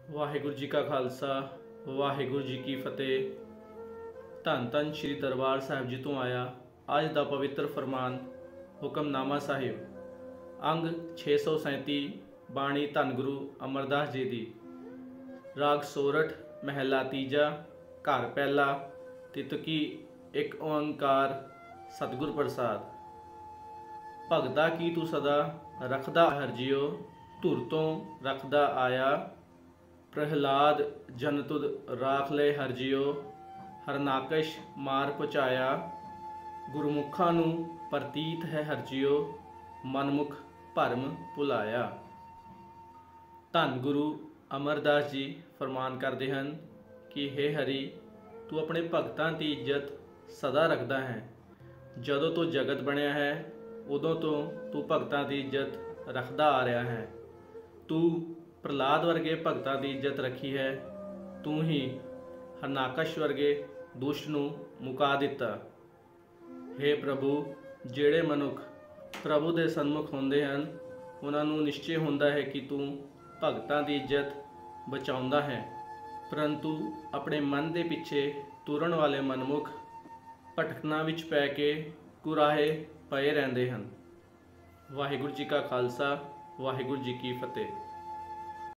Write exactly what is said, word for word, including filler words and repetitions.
वाहिगुरु जी का खालसा वाहिगुरु जी की फतेह। धन धन श्री दरबार साहिब जी तो आया अज का पवित्र फरमान हुक्मनामा साहिब अंग छे सौ सैंती बाणी धन गुरु अमरदास जी दी। राग सोरठ महला तीजा घर पहला तितकी एक ओंकार सतगुर प्रसाद। भगता की तू सदा रखदा हरजियो धुर तो रखदा आया। प्रहलाद जन तुद राख ले हरजियो हरनाकश मार पहुँचाया। गुरमुखा नू प्रतीत है हरजियो मनमुख भरम भुलाया। धन गुरु अमरदास जी फरमान करते हैं कि हे हरि तू अपने भगतां की इज्जत सदा रखता है। जदों तो जगत बनया है उदों तो तू भगतां की इज्जत रखता आ रहा है। तू प्रहलाद वर्गे भगतां की इज्जत रखी है। तू ही हरनाकश वर्गे दुष्ट नूं मुका दिता। हे प्रभु जेड़े मनुख प्रभु के सन्मुख होंदे हैं उन्हां नूं निश्चय होंदा है कि तू भगतां की इज्जत बचाउंदा है, परंतु अपने मन के पिछे तुरन वाले मनमुख भटकना विच पै के कुराहे पए रहिंदे हन। वाहिगुरु जी का खालसा वाहिगुरु जी की फतेह।